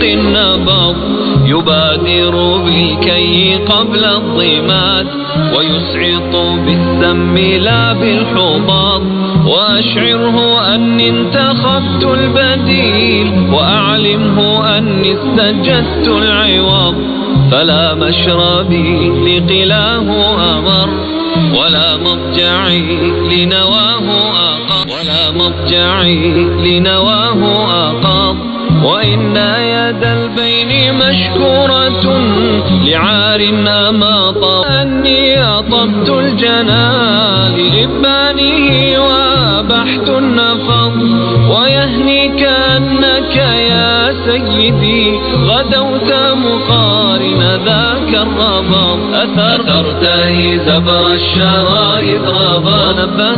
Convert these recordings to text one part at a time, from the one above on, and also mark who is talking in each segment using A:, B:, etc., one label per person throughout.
A: النبض، يبادر بالكي قبل الضماد، ويسعط بالسم لا بالحباط، وأشعره أني انتخبت البديل، وأعلمه أني استجدت العوض، فلا مشربي لقلاه أمر، ولا مضجعي لنواه أقض، ولا مضجعي لنواه أقض، وإن يد البين مشكورة لعار أماط، أني أطبت الجنى لإبانه وأبحت النفض، ويهنيك أنك يا سيدي غدوت مقارن ذاك الربض، أثرته زبر الشرائط ربض،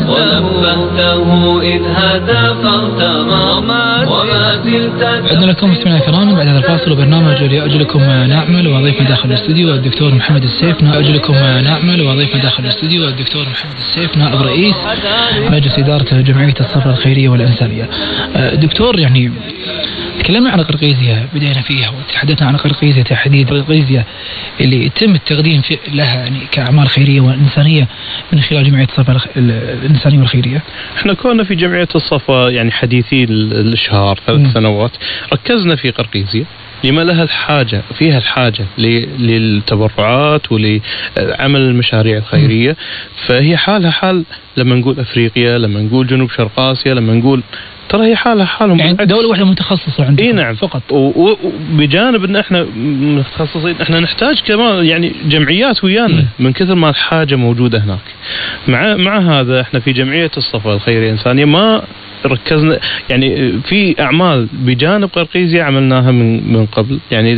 A: ونبهته إذ هدى فارتمى، وما زلت.
B: عدنا لكم مستمعينا الكرام بعد هذا الفاصل وبرنامج لأجلكم نعمل، وضيفنا داخل الاستوديو الدكتور محمد السيف، لأجلكم نعمل، وضيفنا داخل الاستوديو الدكتور محمد السيف، نائب رئيس مجلس إدارة جمعية الصفا الخيرية والإنسانية. دكتور، يعني تكلمنا عن القرقيزية، بدينا فيها وتحدثنا عن القرقيزية تحديد القرقيزية اللي يتم التقديم لها يعني كأعمال خيرية وإنسانية من خلال جمعية الصفا الإنسانية والخيرية.
C: احنا كنا في جمعية الصفا يعني حديثي الإشهار 3 سنوات ركزنا في قرقيزية لما لها الحاجة، فيها الحاجة للتبرعات ولعمل المشاريع الخيرية. فهي حالها حال لما نقول أفريقيا، لما نقول جنوب شرق آسيا، لما نقول ترى هي حالهم
B: يعني دولة واحدة متخصصة عندنا.
C: نعم
B: فقط.
C: وبجانب ان احنا متخصصين، احنا نحتاج كمان يعني جمعيات ويانا من كثر ما الحاجة موجودة هناك. مع هذا احنا في جمعية الصفا الخيرية الإنسانية ما ركزنا، يعني في أعمال بجانب قرقيزية عملناها من قبل، يعني